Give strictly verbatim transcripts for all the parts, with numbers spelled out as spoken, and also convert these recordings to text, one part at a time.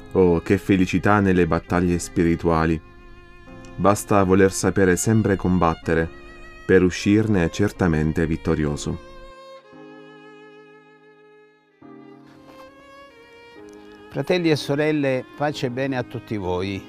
Oh, che felicità nelle battaglie spirituali! Basta voler sapere sempre combattere per uscirne certamente vittorioso. Fratelli e sorelle, pace e bene a tutti voi.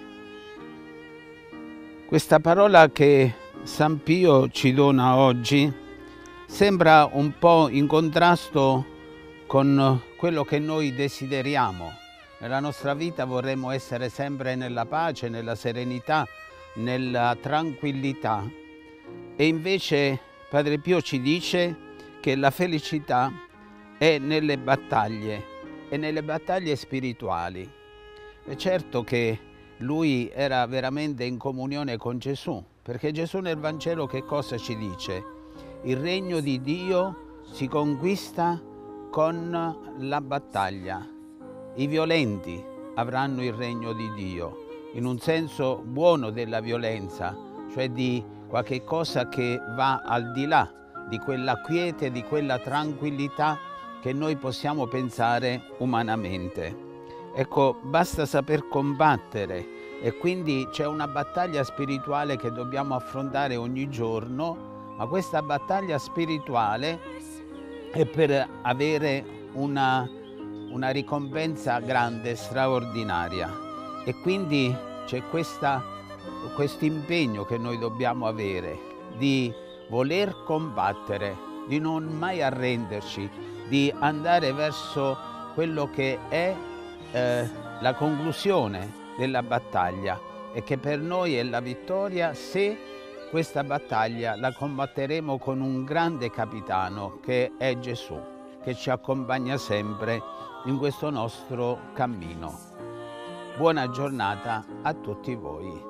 Questa parola che San Pio ci dona oggi sembra un po' in contrasto con quello che noi desideriamo. Nella nostra vita vorremmo essere sempre nella pace, nella serenità, nella tranquillità. E invece Padre Pio ci dice che la felicità è nelle battaglie e nelle battaglie spirituali. È certo che lui era veramente in comunione con Gesù, perché Gesù nel Vangelo che cosa ci dice? Il regno di Dio si conquista con la battaglia. I violenti avranno il regno di Dio, in un senso buono della violenza, cioè di qualche cosa che va al di là di quella quiete, di quella tranquillità che noi possiamo pensare umanamente. Ecco, basta saper combattere e quindi c'è una battaglia spirituale che dobbiamo affrontare ogni giorno, ma questa battaglia spirituale è per avere una, una ricompensa grande, straordinaria. E quindi c'è questo impegno che noi dobbiamo avere di voler combattere, di non mai arrenderci, di andare verso quello che è eh, la conclusione della battaglia e che per noi è la vittoria se questa battaglia la combatteremo con un grande capitano che è Gesù, che ci accompagna sempre in questo nostro cammino. Buona giornata a tutti voi.